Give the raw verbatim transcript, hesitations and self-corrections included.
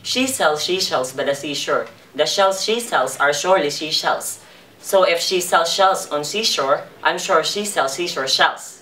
She sells seashells by the seashore. The shells she sells are surely seashells. So if she sells shells on seashore, I'm sure she sells seashore shells.